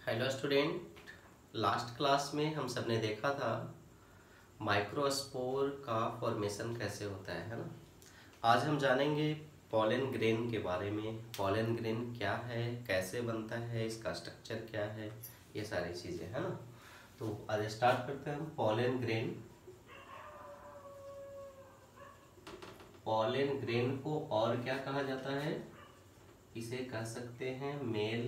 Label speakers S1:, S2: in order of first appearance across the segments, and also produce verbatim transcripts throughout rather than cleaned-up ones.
S1: Hello student, last class में हम सब ने देखा था माइक्रोस्पोर का फॉर्मेशन कैसे होता है है ना। आज हम जानेंगे पॉलन ग्रेन के बारे में। पॉलन ग्रेन क्या है, कैसे बनता है, इसका स्ट्रक्चर क्या है, ये सारी चीज़ें है ना। तो आज स्टार्ट करते हैं हम। पॉलन ग्रेन पॉलन ग्रेन को और क्या कहा जाता है, इसे कह सकते हैं मेल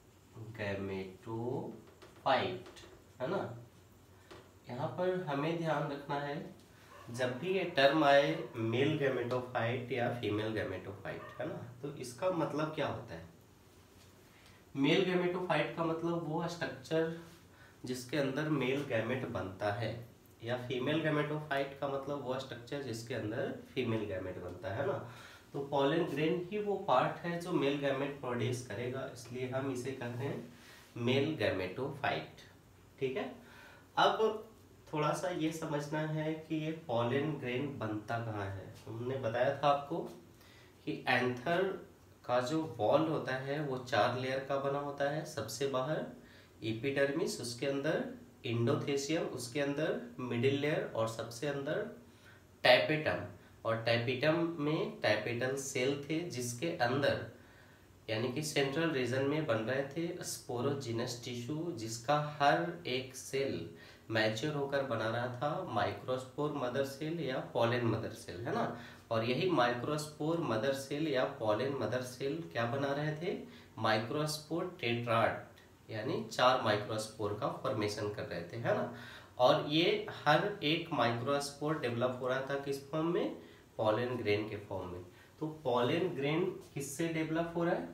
S1: गैमेटोफाइट, है ना। यहाँ पर हमें ध्यान रखना है, जब भी ये टर्म आए मेल गैमेटोफाइट या फीमेल गैमेटोफाइट, है ना, तो इसका मतलब क्या होता है। मेल गैमेटोफाइट का मतलब वो स्ट्रक्चर जिसके अंदर मेल गैमेट बनता है, या फीमेल गैमेटोफाइट का मतलब वो स्ट्रक्चर जिसके अंदर फीमेल गैमेट बनता है ना। तो पॉलन ग्रेन ही वो पार्ट है जो मेल गैमेट प्रोड्यूस करेगा, इसलिए हम इसे कहते हैं मेल गैमेटोफाइट। ठीक है। अब थोड़ा सा ये समझना है कि ये पॉलन ग्रेन बनता कहाँ है। हमने बताया था आपको कि एंथर का जो वॉल होता है वो चार लेयर का बना होता है। सबसे बाहर एपिडर्मिस, उसके अंदर इंडोथेसियम, उसके अंदर मिडिल लेयर, और सबसे अंदर टैपेटम। और टैपेटम में टैपेटल सेल थे जिसके अंदर यानी कि सेंट्रल रीजन में बन रहे थे स्पोरोजिनस टिश्यू, जिसका हर एक सेल मैच्योर होकर बना रहा था माइक्रोस्पोर मदर सेल या पॉलन मदर सेल, है ना। और यही माइक्रोस्पोर मदर सेल या पॉलन मदर सेल क्या बना रहे थे, माइक्रोस्पोर टेट्राड, यानी चार माइक्रोस्पोर का फॉर्मेशन कर रहे थे, है ना। और ये हर एक माइक्रोस्पोर डेवलप हो रहा था किस फॉर्म में, पॉलन ग्रेन के फॉर्म में। तो पॉलन ग्रेन किससे डेवलप हो रहा है,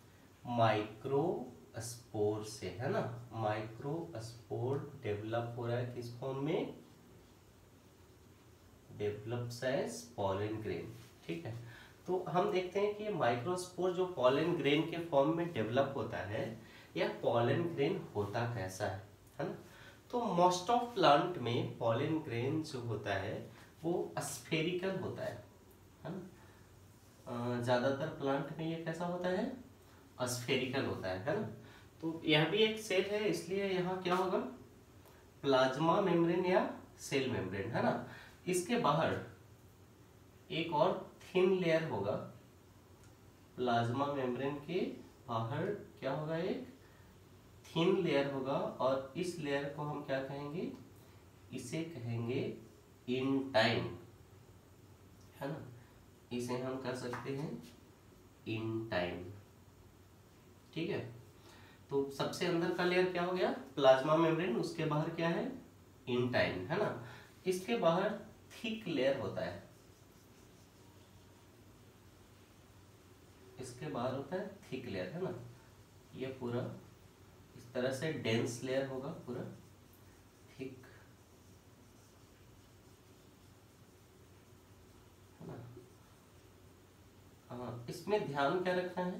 S1: माइक्रोस्पोर से, है ना। माइक्रोस्पोर डेवलप हो रहा है किस फॉर्म में, डेवलप्स एज पॉलन ग्रेन। ठीक है। तो हम देखते हैं कि माइक्रोस्पोर जो पॉलन ग्रेन के फॉर्म में डेवलप होता है, या पॉलन ग्रेन होता कैसा है, है ना। तो मोस्ट ऑफ प्लांट में पॉलन ग्रेन जो होता है वो स्फेरिकल होता है, है ना। ज्यादातर प्लांट में ये कैसा होता है, स्फेरिकल होता है, है ना। तो यह भी एक सेल है, इसलिए यहाँ क्या होगा, प्लाज्मा मेम्ब्रेन या सेल मेम्ब्रेन, है ना। इसके बाहर एक और थिन लेयर होगा, प्लाज्मा मेम्ब्रेन के बाहर क्या होगा, एक थिन लेयर होगा, और इस लेयर को हम क्या कहेंगे, इसे कहेंगे इंटाइन, है ना। इसे हम कह सकते हैं इंटाइन। ठीक है। तो सबसे अंदर का लेयर क्या हो गया, प्लाज्मा मेम्ब्रेन, उसके बाहर क्या है, इंटाइन, है ना। इसके बाहर थिक लेयर होता है, इसके बाहर होता है थिक लेयर, है ना। ये पूरा इस तरह से डेंस लेयर होगा, पूरा थिक, है ना। हाँ, इसमें ध्यान क्या रखना है,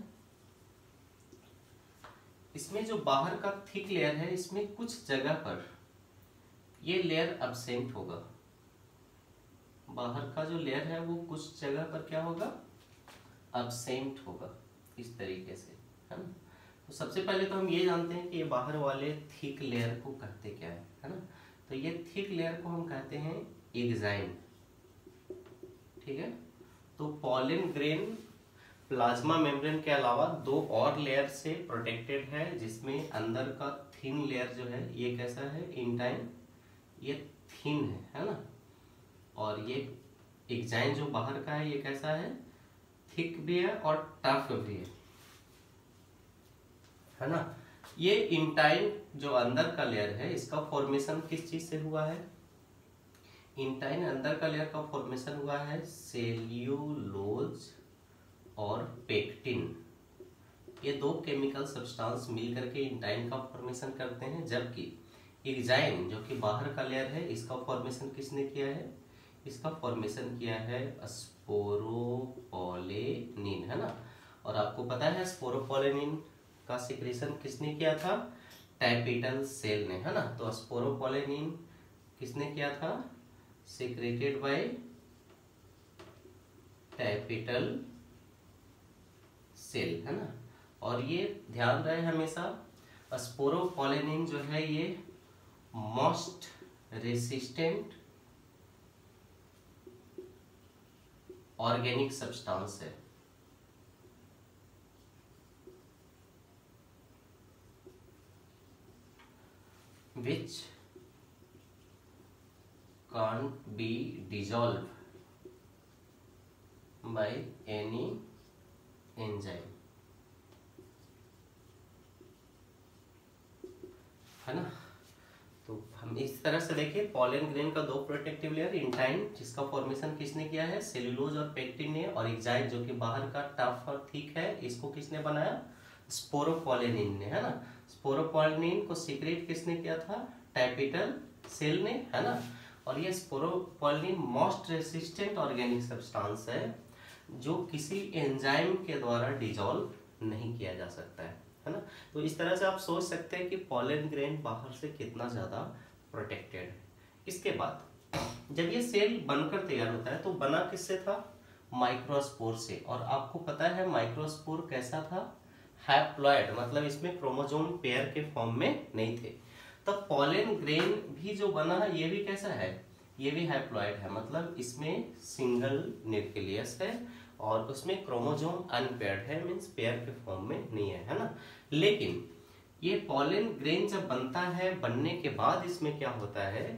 S1: इसमें जो बाहर का थिक लेयर है, इसमें कुछ जगह पर ये लेयर अब्सेंट होगा। बाहर का जो लेयर है वो कुछ जगह पर क्या होगा, अब्सेंट होगा, इस तरीके से, है ना। तो सबसे पहले तो हम ये जानते हैं कि ये बाहर वाले थिक लेयर को कहते क्या है, है ना। तो ये थिक लेयर को हम कहते हैं एग्जाइम। ठीक है। तो पॉलन ग्रेन प्लाज्मा मेम्ब्रेन के अलावा दो और लेयर से प्रोटेक्टेड है, जिसमें अंदर का थिन लेयर जो है ये कैसा है, इंटाइन, ये थिन है, है ना। और ये एग्जाइन जो बाहर का है ये कैसा है, थिक भी है और टफ भी है, है ना। ये इंटाइन जो अंदर का लेयर है, इसका फॉर्मेशन किस चीज से हुआ है, इंटाइन अंदर का लेयर का फॉर्मेशन हुआ है सेल्यूलोज और पेक्टिन। ये दो केमिकल सब्सटेंस मिलकर के इंटाइन का फॉर्मेशन करते हैं, जबकि एग्जाइन जो कि बाहर का लेयर है, इसका फॉर्मेशन किसने किया है, इसका फॉर्मेशन किया है स्पोरोपोलेनिन, है ना। और आपको पता है स्पोरोपोलेनिन का सिक्रेशन किसने किया था, टैपेटल सेल ने, है ना। तो स्पोरोपोलेनिन किसने किया था, सिक्रेटेड बाय टैपेटल सेल, है ना। और ये ध्यान रहे हमेशा स्पोरोपोलेनिन जो है ये मोस्ट रेसिस्टेंट ऑर्गेनिक सब्सटेंस है। which can't be dissolved by any enzyme, है ना। तो हम इस तरह से देखिए पॉलन ग्रेन का दो प्रोटेक्टिव लेयर, इंटाइन जिसका फॉर्मेशन किसने किया है, सेल्यूलोज और पेक्टिन ने, और एक्साइल जो कि बाहर का टफ और थिक है, इसको किसने बनाया, स्पोरोपोलेनिन ने, है ना। स्पोरोपोलेनिन को सीक्रेट किसने किया था, टैपिटल सेल ने, है ना। और ये sporopollenin most resistant organic substance है जो किसी एंजाइम के द्वारा डिसॉल्व नहीं किया जा सकता है, है ना। तो इस तरह से आप सोच सकते हैं कि पॉलन ग्रेन बाहर से कितना ज्यादा प्रोटेक्टेड है। इसके बाद जब ये सेल बनकर तैयार होता है तो बना किससे था, माइक्रोस्पोर से। और आपको पता है माइक्रोस्पोर कैसा था, हैप्लॉइड, मतलब इसमें क्रोमोसोम पेयर के फॉर्म में नहीं थे। तब पॉलन ग्रेन भी जो बना है ये भी कैसा है, ये भी हैप्लॉइड है, मतलब इसमें सिंगल न्यूक्लियस है और उसमें क्रोमोसोम अनपेयर्ड है, मींस पेयर के फॉर्म में नहीं है, है ना। लेकिन ये पॉलन ग्रेन जब बनता है, बनने के बाद इसमें क्या होता है,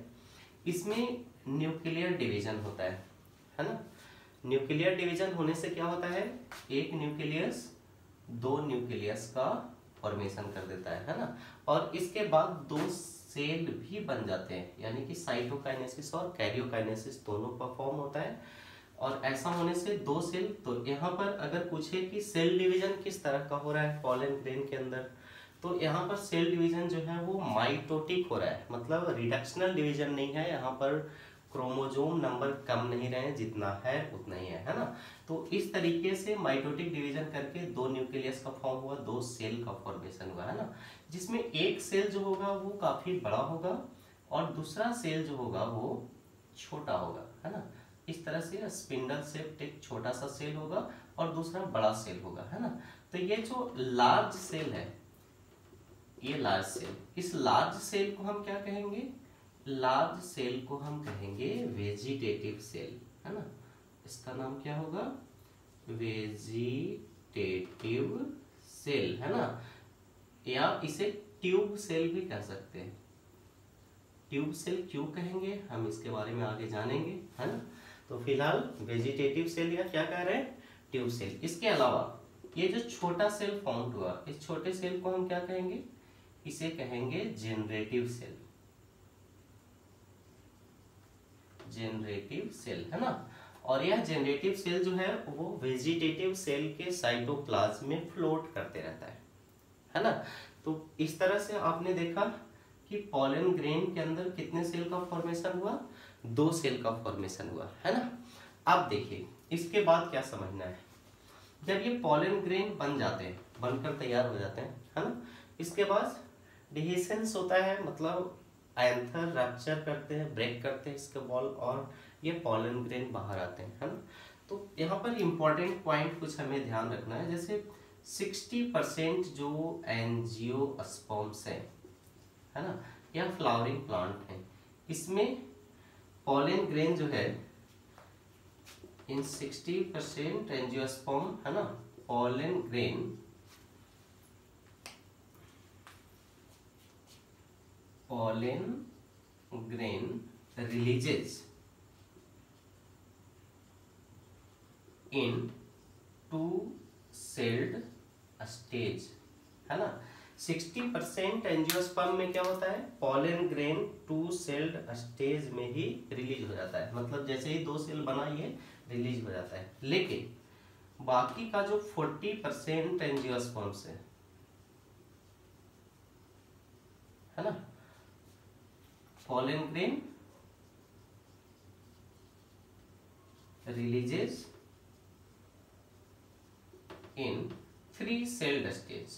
S1: इसमें न्यूक्लियर डिवीजन होता है, है ना। न्यूक्लियर डिवीजन होने से क्या होता है, एक न्यूक्लियस दो न्यूक्लियस का फॉर्मेशन कर देता है, है ना। और इसके बाद दो सेल भी बन जाते हैं, यानी कि साइटोकाइनेसिस और कैरियोकाइनेसिस दोनों परफॉर्म होता है। और ऐसा होने से दो सेल, तो यहाँ पर अगर पूछे कि सेल डिवीजन किस तरह का हो रहा है पॉलन ग्रेन के अंदर, तो यहाँ पर सेल डिवीजन जो है वो माइटोटिक हो रहा है, मतलब रिडक्शनल डिवीजन नहीं है, यहाँ पर क्रोमोसोम नंबर कम नहीं रहे, जितना है उतना ही है, है ना। तो इस तरीके से माइटोटिक डिवीजन करके दो न्यूक्लियस का फॉर्म हुआ, दो सेल का फॉर्मेशन हुआ, है ना। जिसमें एक सेल जो होगा वो काफी बड़ा होगा और दूसरा सेल जो होगा वो छोटा होगा, है ना। इस तरह से स्पिंडल शेप्ड एक छोटा सा सेल होगा और दूसरा बड़ा सेल होगा, है ना। तो ये जो लार्ज सेल है, ये लार्ज सेल, इस लार्ज सेल को हम क्या कहेंगे, लार्ज सेल को हम कहेंगे वेजिटेटिव सेल, है ना। इसका नाम क्या होगा, वेजिटेटिव सेल, है ना। या इसे ट्यूब सेल भी कह सकते हैं। ट्यूब सेल क्यों कहेंगे हम इसके बारे में आगे जानेंगे, है ना। तो फिलहाल वेजिटेटिव सेल या क्या कह रहे हैं, ट्यूब सेल। इसके अलावा ये जो छोटा सेल फाउंड हुआ, इस छोटे सेल को हम क्या कहेंगे, इसे कहेंगे जेनरेटिव सेल, जेनरेटिव सेल, है ना। और यह जेनरेटिव सेल जो है वो वेजिटेटिव सेल के साइटोप्लाज्म में फ्लोट करते रहता है, है ना। तो इस तरह से आपने देखा कि पॉलन ग्रेन के अंदर कितने सेल का फॉर्मेशन हुआ, दो सेल का फॉर्मेशन हुआ, है ना। अब देखिए इसके बाद क्या समझना है, जब ये पॉलन ग्रेन बन जाते हैं, बनकर तैयार हो जाते हैं, है ना, इसके बाद डिहिसेंस होता है, मतलब एंथर रप्चर करते हैं, ब्रेक करते हैं इसके बॉल और ये पॉलन ग्रेन बाहर आते हैं, है ना। तो यहाँ पर इंपॉर्टेंट पॉइंट कुछ हमें ध्यान रखना है, जैसे साठ परसेंट जो एंजियोस्पर्म्स हैं, है ना, या फ्लावरिंग प्लांट हैं, इसमें पॉलन ग्रेन जो है इन साठ परसेंट एंजियोस्पर्म, है ना, pollen grain pollen grain releases in two celled stage, है ना। साठ परसेंट एंजियोस्पर्म में क्या होता है, pollen grain two celled stage में ही रिलीज हो जाता है, मतलब जैसे ही दो सेल बना ये रिलीज हो जाता है। लेकिन बाकी का जो चालीस परसेंट एंजियोस्पर्म्स है, है ना, pollen grain releases in three celled stage,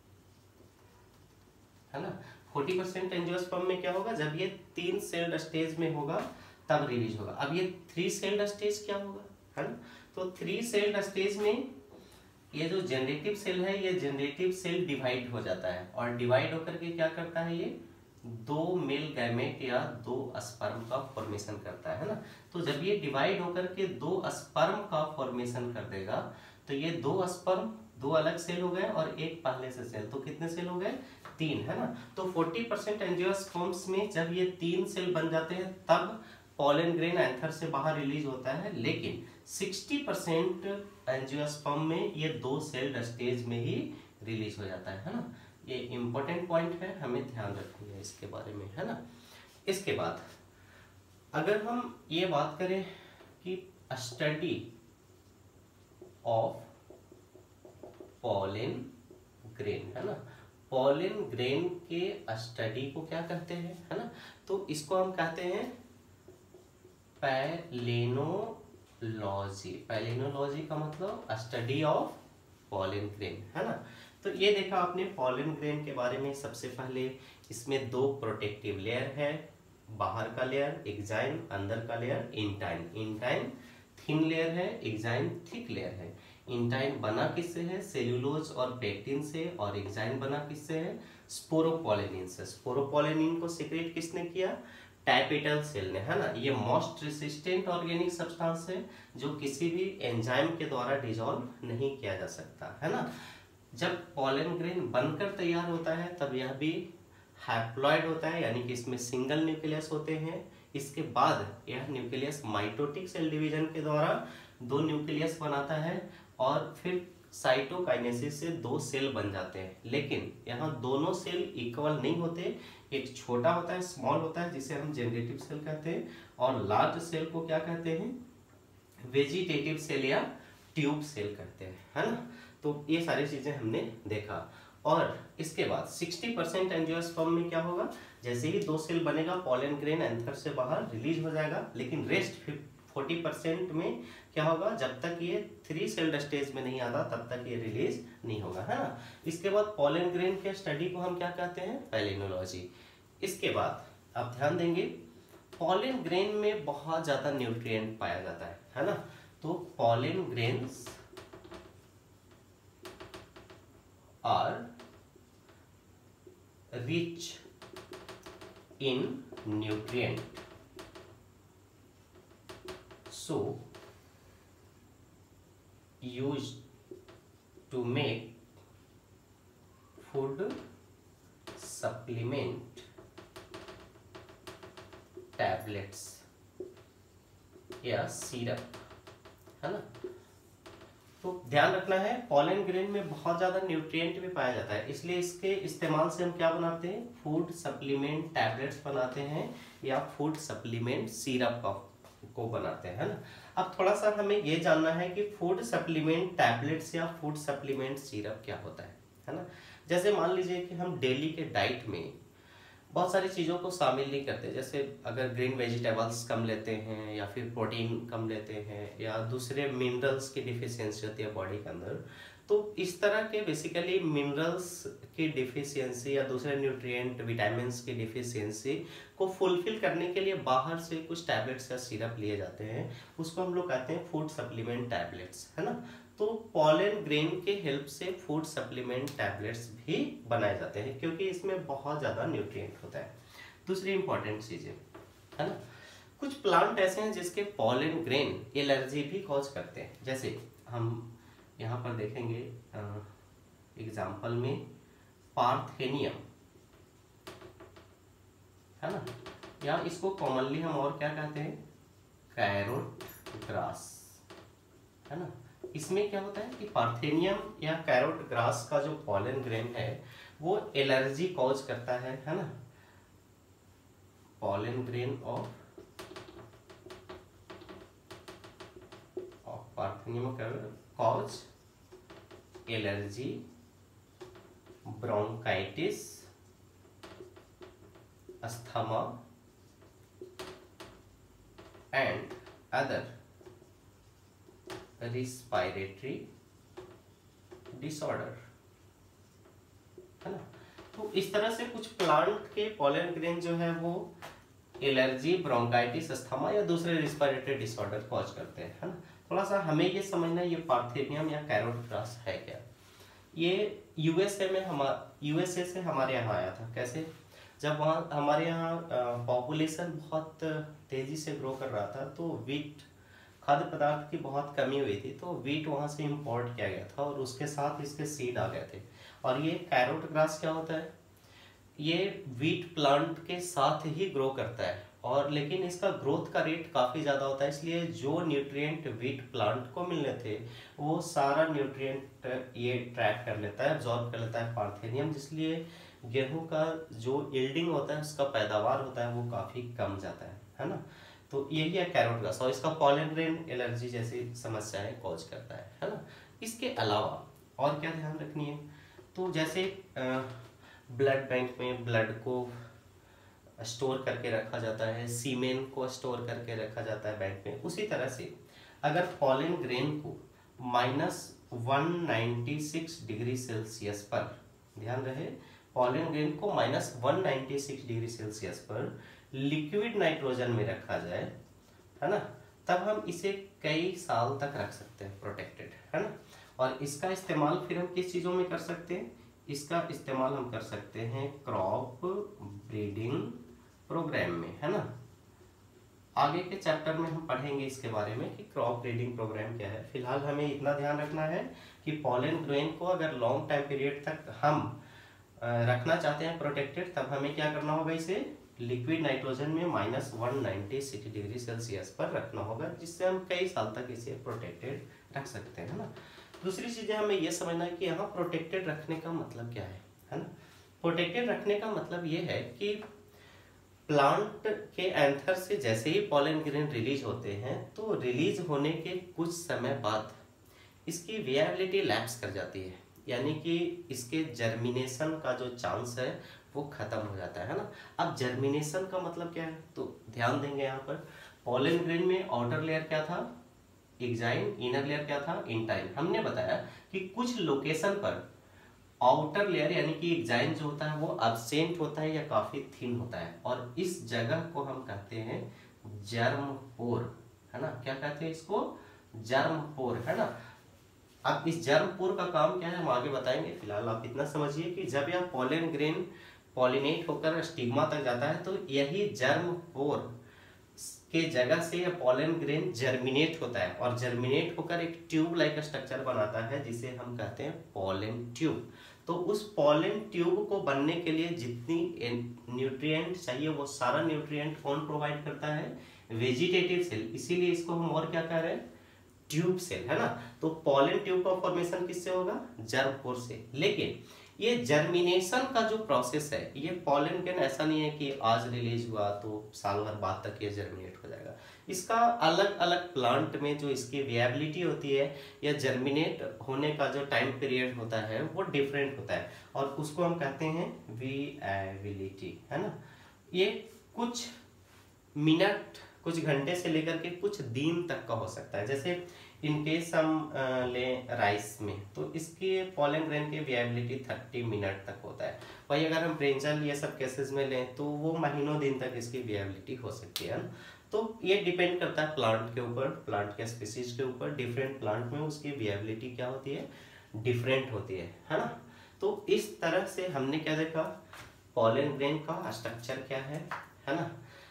S1: है ना। चालीस परसेंट एंजियोस्पर्म में क्या होगा, जब ये तीन सेल्ड स्टेज में होगा तब रिलीज होगा। अब ये थ्री सेल्ड स्टेज क्या होगा, है ना। तो थ्री सेल्ड स्टेज में ये जो जनरेटिव सेल है, ये जनरेटिव सेल डिवाइड हो जाता है और डिवाइड होकर के क्या करता है, ये दो मेल गैमेट या दो स्पर्म का फॉर्मेशन करता है ना। तो जब ये डिवाइड होकर के दो स्पर्म का फॉर्मेशन कर देगा तो ये दो स्पर्म, दो अलग सेल हो गए और एक पहले से सेल, तो कितने सेल हो गए, तीन, है ना। तो चालीस परसेंट एंजियोस्पर्म्स में जब ये तीन सेल बन जाते हैं तब पॉलन ग्रेन एंथर से बाहर रिलीज होता है, लेकिन साठ परसेंट एंजियोस्पर्म में ये दो सेल्ड स्टेज में ही रिलीज हो जाता है, है ना। ये इंपॉर्टेंट पॉइंट है, हमें ध्यान रखनी है इसके बारे में, है ना। इसके बाद अगर हम ये बात करें कि स्टडी ऑफ पॉलन ग्रेन, है ना, पॉलन ग्रेन के स्टडी को क्या कहते हैं, है ना, तो इसको हम कहते हैं पैलेनोलॉजी। पैलेनोलॉजी का मतलब स्टडी ऑफ पॉलन ग्रेन, है ना। तो ये देखा आपने पॉलन ग्रेन के बारे में। सबसे पहले इसमें दो प्रोटेक्टिव लेयर है, बाहर का लेयर एक्साइन, अंदर का layer intine. Intine thin layer है, एक्साइन थिक लेयर है। इंटाइन बना किससे है, सेल्यूलोज और पेक्टिन से, और एक्साइन बना किससे है, स्पोरोपोलेनिन से। स्पोरोपोलेनिन को सीक्रेट किसने किया, टैपेटल सेल ने, है ना। ये मोस्ट रेसिस्टेंट ऑर्गेनिक सब्सटेंस है जो किसी भी एंजाइम के द्वारा डिसॉल्व नहीं किया जा सकता, है ना। जब पॉलन ग्रेन बनकर तैयार होता है तब यह भी हैप्लॉइड होता है, यानी कि इसमें सिंगल न्यूक्लियस होते हैं। इसके बाद यह न्यूक्लियस माइटोटिक सेल डिवीजन के द्वारा दो न्यूक्लियस बनाता है और फिर साइटोकाइनेसिस से दो सेल बन जाते हैं। लेकिन यहाँ दोनों सेल इक्वल नहीं होते, एक छोटा होता है, स्मॉल होता है, जिसे हम जनरेटिव सेल कहते हैं, और लार्ज सेल को क्या कहते हैं, वेजिटेटिव सेल या ट्यूब सेल कहते हैं, है ना। तो ये सारी चीजें हमने देखा। और इसके बाद साठ परसेंट एंजियोस्पर्म में क्या होगा, जैसे ही दो सेल बनेगा पॉलन ग्रेन एंथर से बाहर रिलीज हो जाएगा, लेकिन रेस्ट चालीस परसेंट में क्या होगा, जब तक ये थ्री सेल्ड स्टेज में नहीं आता तब तक ये रिलीज नहीं होगा, है ना। इसके बाद पॉलन ग्रेन के स्टडी को हम क्या कहते हैं, पैलिनोलॉजी। इसके बाद आप ध्यान देंगे पॉलन ग्रेन में बहुत ज्यादा न्यूट्रिएंट पाया जाता है, है ना। तो pollen grains are rich in nutrient, so used to make food supplement, tablets या सिरप, है ना। तो ध्यान रखना है पॉलन ग्रेन में बहुत ज्यादा न्यूट्रिएंट भी पाया जाता है, इसलिए इसके इस्तेमाल से हम क्या बनाते हैं, फूड सप्लीमेंट टैबलेट्स बनाते हैं या फूड सप्लीमेंट सिरप को बनाते हैं, है ना। अब थोड़ा सा हमें ये जानना है कि फूड सप्लीमेंट टैबलेट्स या फूड सप्लीमेंट सिरप क्या होता है, है ना। जैसे मान लीजिए कि हम डेली के डाइट में बहुत सारी चीज़ों को शामिल नहीं करते, जैसे अगर ग्रीन वेजिटेबल्स कम लेते हैं या फिर प्रोटीन कम लेते हैं या दूसरे मिनरल्स की डिफिशियंसी होती है बॉडी के अंदर, तो इस तरह के बेसिकली मिनरल्स की डिफिशियंसी या दूसरे न्यूट्रिएंट विटामिन्स की डिफिशियंसी को फुलफिल करने के लिए बाहर से कुछ टैबलेट्स या सिरप लिए जाते हैं, उसको हम लोग कहते हैं फूड सप्लीमेंट टैबलेट्स, है ना। तो पॉलन ग्रेन के हेल्प से फूड सप्लीमेंट टैबलेट्स भी बनाए जाते हैं क्योंकि इसमें बहुत ज़्यादा न्यूट्रिएंट होता है। दूसरी इंपॉर्टेंट चीज़ें, है ना, कुछ प्लांट ऐसे हैं जिसके पॉलन ग्रेन एलर्जी भी कॉज करते हैं। जैसे हम यहाँ पर देखेंगे एग्जाम्पल में पार्थेनियम, है ना, या इसको कॉमनली हम और क्या कहते हैं, कैरोट ग्रास, है ना। इसमें क्या होता है कि पार्थेनियम या कैरोट ग्रास का जो पॉलन ग्रेन है वो एलर्जी कॉज करता है, है ना। Pollen grain of of parthenium cause allergy, bronchitis, asthma and other respiratory disorder, है ना। तो इस तरह से कुछ प्लांट के पॉलन ग्रेन जो है वो एलर्जी, ब्रोंकाइटिस, अस्थमा या दूसरे रिस्पायरेटरी डिसऑर्डर कॉज करते हैं, है ना। थोड़ा सा हमें ये समझना है ये पार्थेनियम या कैरोट ग्रास है क्या। ये यूएसए में हम यूएसए से हमारे यहाँ आया था। कैसे? जब वहाँ हमारे यहाँ पॉपुलेशन बहुत तेजी से ग्रो कर रहा था तो वीट खाद्य पदार्थ की बहुत कमी हुई थी, तो वीट वहाँ से इंपोर्ट किया गया था और उसके साथ इसके सीड आ गए थे। और ये कैरोट ग्रास क्या होता है? ये वीट प्लांट के साथ ही ग्रो करता है, और लेकिन इसका ग्रोथ का रेट काफ़ी ज़्यादा होता है, इसलिए जो न्यूट्रिएंट वीट प्लांट को मिलने थे वो सारा न्यूट्रिएंट ये ट्रैक कर लेता है, एब्जॉर्ब कर लेता है पार्थेनियम, जिसलिए गेहूं का जो यील्डिंग होता है, उसका पैदावार होता है, वो काफ़ी कम जाता है है ना। तो यही है कैरोट ग्रास, और इसका पॉलन ग्रेन एलर्जी जैसी समस्याएं कॉज करता है है ना। इसके अलावा और क्या ध्यान रखनी है? तो जैसे ब्लड बैंक में ब्लड को स्टोर करके रखा जाता है, सीमेन को स्टोर करके रखा जाता है बैंक में, उसी तरह से अगर पॉलन ग्रेन को minus one ninety six degree Celsius पर, ध्यान रहे, पॉलन ग्रेन को minus one ninety six degree Celsius पर लिक्विड नाइट्रोजन में रखा जाए, है ना, तब हम इसे कई साल तक रख सकते हैं प्रोटेक्टेड, है ना। और इसका इस्तेमाल फिर हम किस चीज़ों में कर सकते हैं? इसका इस्तेमाल हम कर सकते हैं क्रॉप ब्रीडिंग प्रोग्राम में, है ना। आगे के चैप्टर में हम पढ़ेंगे इसके बारे में कि क्रॉप ब्रीडिंग प्रोग्राम क्या है। फिलहाल हमें इतना ध्यान रखना है कि पॉलन ग्रेन को अगर लॉन्ग टाइम पीरियड तक हम रखना चाहते हैं प्रोटेक्टेड, तब हमें क्या करना होगा? इसे लिक्विड नाइट्रोजन में minus one ninety six degree Celsius पर रखना होगा, जिससे हम कई साल तक इसे प्रोटेक्टेड रख सकते हैं, है ना। दूसरी चीज़ें हमें यह समझना है कि यहाँ प्रोटेक्टेड रखने का मतलब क्या है, है ना। प्रोटेक्टेड रखने का मतलब ये है कि प्लांट के एंथर से जैसे ही पॉलन ग्रेन रिलीज होते हैं, तो रिलीज होने के कुछ समय बाद इसकी विएबिलिटी लैप्स कर जाती है, यानी कि इसके जर्मिनेशन का जो चांस है वो खत्म हो जाता है, है ना। अब जर्मिनेशन का मतलब क्या है? तो ध्यान देंगे यहाँ पर, पॉलन ग्रेन में आउटर लेयर क्या था? एक्साइन, इनर लेयर क्या था? इंटाइन। हमने बताया कि कुछ लोकेशन पर आउटर लेयर यानी कि एक्साइन जो होता है वो एब्सेंट होता है या काफी थिन होता है, और इस जगह को हम कहते हैं जर्म पोर, है ना। क्या कहते हैं इसको? जर्म पोर, है ना। अब इस जर्म पोर का काम क्या है हम आगे बताएंगे। फिलहाल आप इतना समझिए कि जब यह पॉलन ग्रेन पॉलिनेट होकर स्टिग्मा तक जाता है, तो यही जर्म पोर के जगह से यह पॉलन ग्रेन जर्मिनेट होता है, और जर्मिनेट होकर एक ट्यूब लाइक स्ट्रक्चर बनाता है, जिसे हम कहते हैं पॉलन ट्यूब। तो उस पॉलन ट्यूब को बनने के लिए जितनी न्यूट्रिएंट चाहिए वो सारा न्यूट्रिएंट कौन प्रोवाइड करता है? Vegetative cell. इसीलिए इसको हम और क्या कह रहे हैं? ट्यूब सेल, है ना। तो पॉलन ट्यूब का फॉर्मेशन किससे होगा? जर्म पोर से। लेकिन ये जर्मिनेशन का जो प्रोसेस है, ये पॉलन ग्रेन ऐसा नहीं है कि आज रिलीज हुआ तो साल भर बाद तक ये जर्मिनेट हो जाएगा। इसका अलग अलग प्लांट में जो इसकी विएबिलिटी होती है या जर्मिनेट होने का जो टाइम पीरियड होता है वो डिफरेंट होता है, और उसको हम कहते हैं विएबिलिटी, है ना। ये कुछ मिनट, कुछ घंटे से लेकर के कुछ दिन तक का हो सकता है। जैसे इन केस हम लें राइस में, तो इसके पॉलन ग्रेन की विएबिलिटी थर्टी मिनट तक होता है। वही अगर हम ब्रिंजल ये सब केसेस में लें तो वो महीनों दिन तक इसकी विएबिलिटी हो सकती है। तो ये डिपेंड करता है प्लांट के ऊपर, प्लांट के स्पीसीज के ऊपर। डिफरेंट प्लांट में उसकी विएबिलिटी क्या होती है? डिफरेंट होती है, है ना। तो इस तरह से हमने क्या देखा? पॉलन ग्रेन का स्ट्रक्चर क्या है, है ना।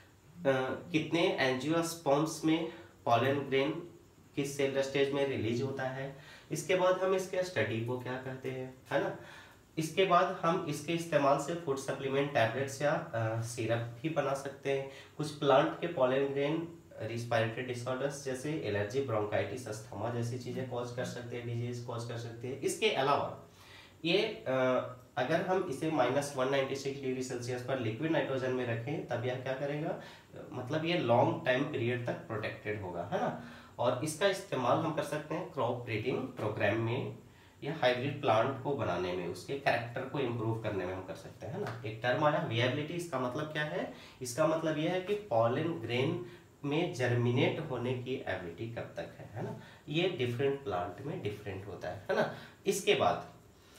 S1: uh, कितने एंजियोस्पर्म्स में पॉलन ग्रेन किस सेल स्टेज में रिलीज होता है, इसके बाद हम इसके स्टडी को क्या कहते हैं, है ना। इसके बाद हम इसके इस्तेमाल से फूड सप्लीमेंट, टैबलेट्स या सिरप भी बना सकते हैं। कुछ प्लांट के पॉलन ग्रेन रिस्पायरेटरी डिसऑर्डर्स जैसे एलर्जी, ब्रोंकाइटिस, अस्थमा जैसी चीजें कॉज कर सकते हैं, डिजीज कॉज कर सकते हैं। इसके अलावा ये आ, अगर हम इसे minus one ninety six degree Celsius पर लिक्विड नाइट्रोजन में रखें, तब यह क्या करेगा? मतलब ये लॉन्ग टाइम पीरियड तक प्रोटेक्टेड होगा, है ना। और इसका इस्तेमाल हम कर सकते हैं क्रॉप ब्रीडिंग प्रोग्राम में या हाइब्रिड प्लांट को बनाने में, उसके कैरेक्टर को इम्प्रूव करने में हम कर सकते हैं ना। एक टर्म आया विएबिलिटी, इसका मतलब क्या है? इसका मतलब यह है कि पॉलन ग्रेन में जर्मिनेट होने की एबिलिटी कब तक है, है ना। ये डिफरेंट प्लांट में डिफरेंट होता है, है ना। इसके बाद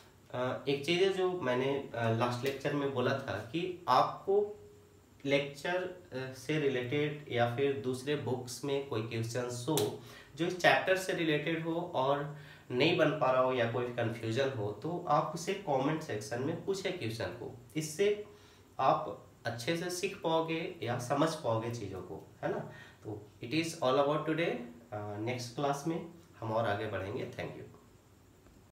S1: एक चीज़ है जो मैंने लास्ट लेक्चर में बोला था कि आपको लेक्चर से रिलेटेड या फिर दूसरे बुक्स में कोई क्वेश्चन हो जो इस चैप्टर से रिलेटेड हो और नहीं बन पा रहा हो या कोई कंफ्यूजन हो तो आप उसे कमेंट सेक्शन में पूछे क्वेश्चन को। इससे आप अच्छे से सीख पाओगे या समझ पाओगे चीज़ों को, है ना। तो it is all about today. Next class में हम और आगे बढ़ेंगे। Thank you.